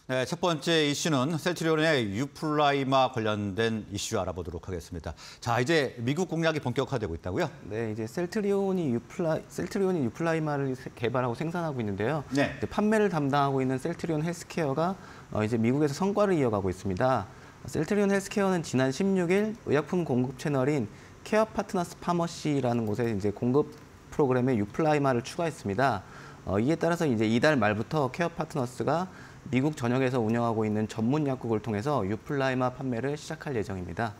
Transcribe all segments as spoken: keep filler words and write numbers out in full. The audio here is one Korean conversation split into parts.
네, 첫 번째 이슈는 셀트리온의 유플라이마 관련된 이슈 알아보도록 하겠습니다. 자, 이제 미국 공략이 본격화되고 있다고요? 네, 이제 셀트리온이 유플라 셀트리온이 유플라이마를 개발하고 생산하고 있는데요. 네. 이제 판매를 담당하고 있는 셀트리온 헬스케어가 어, 이제 미국에서 성과를 이어가고 있습니다. 셀트리온 헬스케어는 지난 십육 일 의약품 공급 채널인 케어 파트너스 파머시라는 곳에 이제 공급 프로그램에 유플라이마를 추가했습니다. 어, 이에 따라서 이제 이달 말부터 케어 파트너스가 미국 전역에서 운영하고 있는 전문 약국을 통해서 유플라이마 판매를 시작할 예정입니다.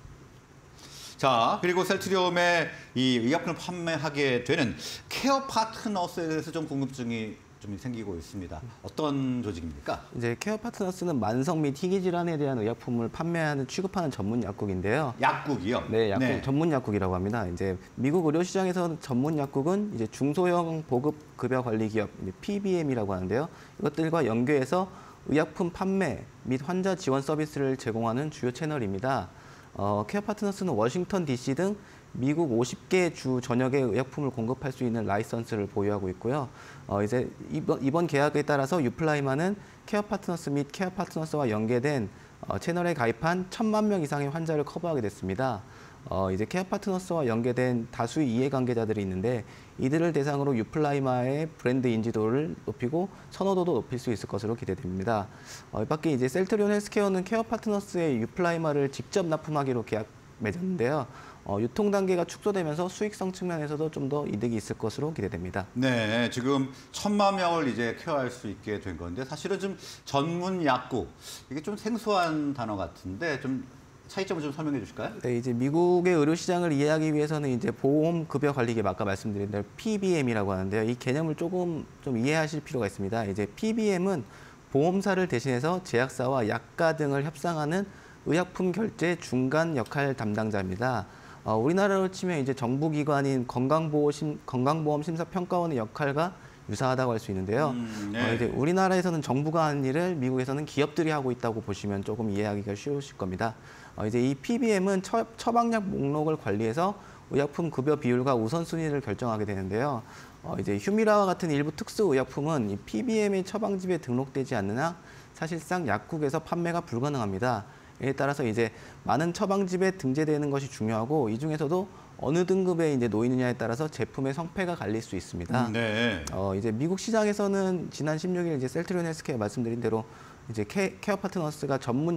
자, 그리고 셀트리온의 이 의약품을 판매하게 되는 케어 파트너스에 대해서 좀 궁금증이 좀 생기고 있습니다. 어떤 조직입니까? 이제 케어 파트너스는 만성 및 희귀 질환에 대한 의약품을 판매하는 취급하는 전문 약국인데요. 약국이요? 네, 약국, 네. 전문 약국이라고 합니다. 이제 미국 의료 시장에서 전문 약국은 이제 중소형 보급 급여 관리 기업 피비엠이라고 하는데요. 이것들과 연계해서 의약품 판매 및 환자 지원 서비스를 제공하는 주요 채널입니다. 어, 케어 파트너스는 워싱턴 디씨 등 미국 오십 개 주 전역의 의약품을 공급할 수 있는 라이선스를 보유하고 있고요. 어, 이제 이번, 이번 계약에 따라서 유플라이마는 케어 파트너스 및 케어 파트너스와 연계된 어, 채널에 가입한 천만 명 이상의 환자를 커버하게 됐습니다. 어, 이제 케어 파트너스와 연계된 다수의 이해관계자들이 있는데 이들을 대상으로 유플라이마의 브랜드 인지도를 높이고 선호도도 높일 수 있을 것으로 기대됩니다. 어, 이 밖에 이제 셀트리온 헬스케어는 케어 파트너스의 유플라이마를 직접 납품하기로 계약 맺었는데요. 어, 유통 단계가 축소되면서 수익성 측면에서도 좀 더 이득이 있을 것으로 기대됩니다. 네, 지금 천만 명을 이제 케어할 수 있게 된 건데 사실은 좀 전문 약국 이게 좀 생소한 단어 같은데 좀 차이점을 좀 설명해 주실까요? 네, 이제 미국의 의료 시장을 이해하기 위해서는 이제 보험 급여 관리 기업 아까 말씀드린 대로 피비엠이라고 하는데요. 이 개념을 조금 좀 이해하실 필요가 있습니다. 이제 피비엠은 보험사를 대신해서 제약사와 약가 등을 협상하는 의약품 결제 중간 역할 담당자입니다. 어, 우리나라로 치면 이제 정부기관인 건강보험, 건강보험심사평가원의 역할과 유사하다고 할 수 있는데요. 음, 네. 어, 이제 우리나라에서는 정부가 하는 일을 미국에서는 기업들이 하고 있다고 보시면 조금 이해하기가 쉬우실 겁니다. 어, 이제 이 피비엠은 처, 처방약 목록을 관리해서 의약품 급여 비율과 우선순위를 결정하게 되는데요. 어, 이제 휴미라와 같은 일부 특수 의약품은 이 피비엠의 처방집에 등록되지 않는 한 사실상 약국에서 판매가 불가능합니다. 이에 따라서 이제 많은 처방집에 등재되는 것이 중요하고 이 중에서도 어느 등급에 이제 놓이느냐에 따라서 제품의 성패가 갈릴 수 있습니다. 음, 네. 어, 이제 미국 시장에서는 지난 십육 일 이제 셀트리온 헬스케어 말씀드린 대로 이제 케, 케어 파트너스가 전문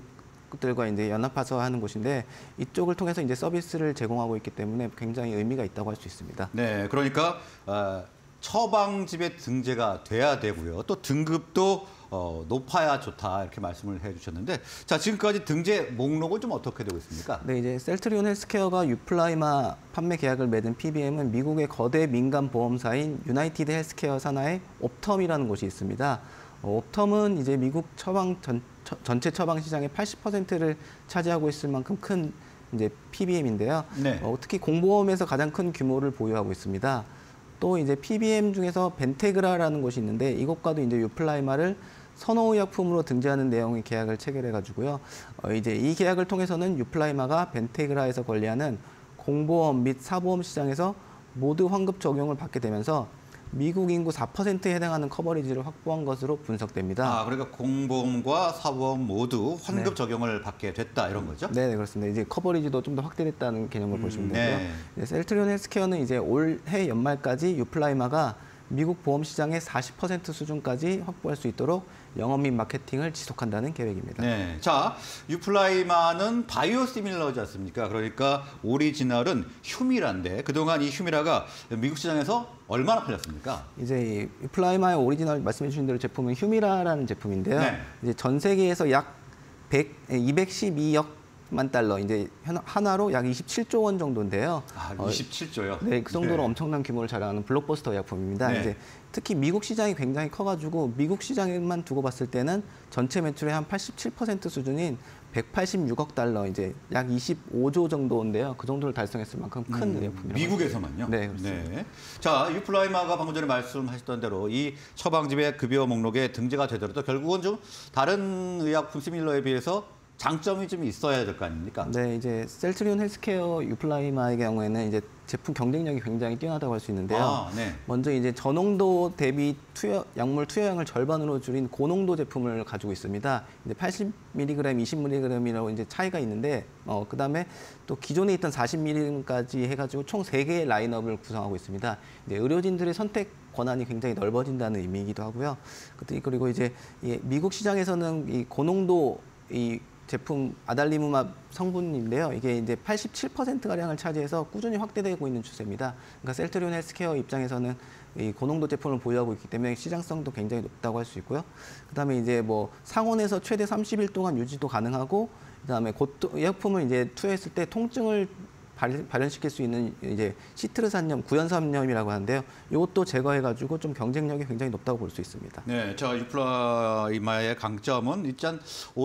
약국들과 이제 연합해서 하는 곳인데 이쪽을 통해서 이제 서비스를 제공하고 있기 때문에 굉장히 의미가 있다고 할 수 있습니다. 네, 그러니까 어, 처방집에 등재가 돼야 되고요. 또 등급도 어, 높아야 좋다 이렇게 말씀을 해주셨는데 자 지금까지 등재 목록은 좀 어떻게 되고 있습니까? 네, 이제 셀트리온 헬스케어가 유플라이마 판매 계약을 맺은 피비엠은 미국의 거대 민간 보험사인 유나이티드 헬스케어 산하의 옵텀이라는 곳이 있습니다. 어, 옵텀은 이제 미국 처방 전, 처, 전체 처방 시장의 팔십 퍼센트를 차지하고 있을 만큼 큰 이제 피비엠인데요. 네. 어, 특히 공보험에서 가장 큰 규모를 보유하고 있습니다. 또 이제 피비엠 중에서 벤테그라라는 곳이 있는데 이곳과도 이제 유플라이마를 선호의약품으로 등재하는 내용의 계약을 체결해가지고요. 어, 이제 이 계약을 통해서는 유플라이마가 벤테그라에서 권리하는 공보험 및 사보험 시장에서 모두 환급 적용을 받게 되면서 미국 인구 사 퍼센트에 해당하는 커버리지를 확보한 것으로 분석됩니다. 아, 그러니까 공보험과 사보험 모두 환급 네. 적용을 받게 됐다 이런 거죠? 네, 네, 그렇습니다. 이제 커버리지도 좀 더 확대됐다는 개념을 음, 보시면 네. 되고요. 네, 셀트리온 헬스케어는 이제 올해 연말까지 유플라이마가 미국 보험 시장의 사십 퍼센트 수준까지 확보할 수 있도록 영업 및 마케팅을 지속한다는 계획입니다. 네, 자 유플라이마는 바이오시밀러지 않습니까? 그러니까 오리지널은 휴미라인데 그동안 이 휴미라가 미국 시장에서 얼마나 팔렸습니까? 이제 이 유플라이마의 오리지널 말씀해 주신 대로 제품은 휴미라라는 제품인데요. 네. 이제 전 세계에서 약 백, 이백십이억만 달러, 이제 하나로 약 이십칠조 원 정도인데요. 아, 어, 이십칠조요? 네, 그 정도로 네. 엄청난 규모를 자랑하는 블록버스터 의약품입니다. 네. 이제 특히 미국 시장이 굉장히 커가지고 미국 시장에만 두고 봤을 때는 전체 매출의 한 팔십칠 퍼센트 수준인 백팔십육억 달러, 이제 약 이십오조 정도인데요. 그 정도를 달성했을 만큼 큰 음, 의약품이라고. 미국에서만요? 네, 그렇습니다. 네. 자, 유플라이마가 방금 전에 말씀하셨던 대로 이 처방집의 급여 목록에 등재가 되더라도 결국은 좀 다른 의약품 시밀러에 비해서 장점이 좀 있어야 될 거 아닙니까? 네, 이제 셀트리온 헬스케어 유플라이마의 경우에는 이제 제품 경쟁력이 굉장히 뛰어나다고 할 수 있는데요. 아, 네. 먼저 이제 저농도 대비 투여, 약물 투여량을 절반으로 줄인 고농도 제품을 가지고 있습니다. 이제 팔십 밀리그램, 이십 밀리그램이라고 이제 차이가 있는데, 어, 그 다음에 또 기존에 있던 사십 밀리그램까지 해가지고 총 세 개의 라인업을 구성하고 있습니다. 이제 의료진들의 선택 권한이 굉장히 넓어진다는 의미이기도 하고요. 그리고 이제 이 미국 시장에서는 이 고농도 이 제품 아달리무맙 성분인데요. 이게 이제 팔십칠 퍼센트 가량을 차지해서 꾸준히 확대되고 있는 추세입니다. 그러니까 셀트리온 헬스케어 입장에서는 이 고농도 제품을 보유하고 있기 때문에 시장성도 굉장히 높다고 할 수 있고요. 그다음에 이제 뭐 상온에서 최대 삼십 일 동안 유지도 가능하고, 그다음에 고통 의약품을 이제 투여했을 때 통증을 발- 발현시킬 수 있는 이제 시트르산염, 구연삼염이라고 하는데요. 이것도 제거해가지고 좀 경쟁력이 굉장히 높다고 볼 수 있습니다. 네, 저 유플라이마의 강점은 일단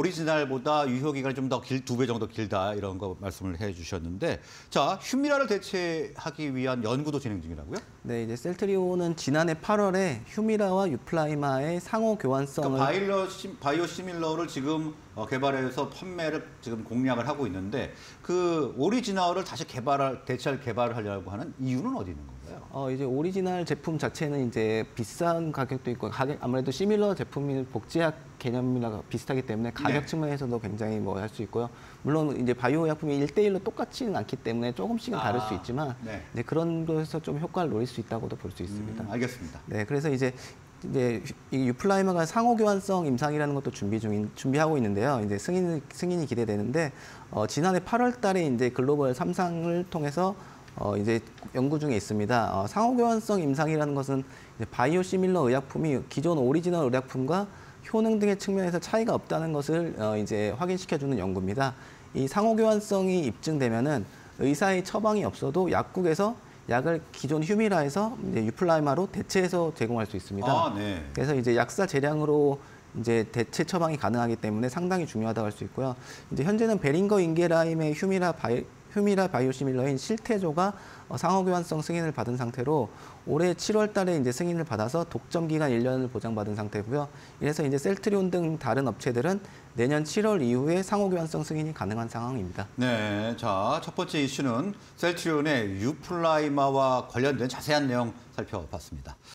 오리지널보다 유효 기간이 좀 더 길, 두 배 정도 길다 이런 거 말씀을 해주셨는데, 자 휴미라를 대체하기 위한 연구도 진행 중이라고요? 네, 이제 셀트리온은 지난해 팔월에 휴미라와 유플라이마의 상호 교환성을 그러니까 바이러, 시- 바이오 시밀러를 지금 어, 개발해서 판매를 지금 공략을 하고 있는데, 그 오리지널을 다시 개발할 대체할 개발을 하려고 하는 이유는 어디 있는 건가요? 어, 이제 오리지널 제품 자체는 이제 비싼 가격도 있고, 가격, 아무래도 시밀러 제품이 복제약 개념이랑 비슷하기 때문에 가격 네. 측면에서도 굉장히 뭐 할 수 있고요. 물론 이제 바이오 약품이 일대일로 똑같지는 않기 때문에 조금씩은 다를 아, 수 있지만, 네. 이제 그런 거에서 좀 효과를 노릴 수 있다고도 볼 수 있습니다. 음, 알겠습니다. 네, 그래서 이제 이제 이 유플라이마가 상호 교환성 임상이라는 것도 준비 중인 준비하고 있는데요. 이제 승인 승인이 기대되는데, 어, 지난해 팔월 달에 이제 글로벌 삼 상을 통해서 어, 이제 연구 중에 있습니다. 어, 상호 교환성 임상이라는 것은 이제 바이오 시밀러 의약품이 기존 오리지널 의약품과 효능 등의 측면에서 차이가 없다는 것을 어, 이제 확인시켜주는 연구입니다. 이 상호 교환성이 입증되면은 의사의 처방이 없어도 약국에서 약을 기존 휴미라에서 이제 유플라이마로 대체해서 제공할 수 있습니다. 아, 네. 그래서 이제 약사 재량으로 이제 대체 처방이 가능하기 때문에 상당히 중요하다고 할 수 있고요. 이제 현재는 베링거 인게라임의 휴미라 바이 휴미라 바이오시밀러인 실테조가 어, 상호 교환성 승인을 받은 상태로 올해 칠월 달에 이제 승인을 받아서 독점 기간 일 년을 보장받은 상태고요. 이래서 이제 셀트리온 등 다른 업체들은 내년 칠월 이후에 상호 교환성 승인이 가능한 상황입니다. 네, 자, 첫 번째 이슈는 셀트리온의 유플라이마와 관련된 자세한 내용 살펴봤습니다.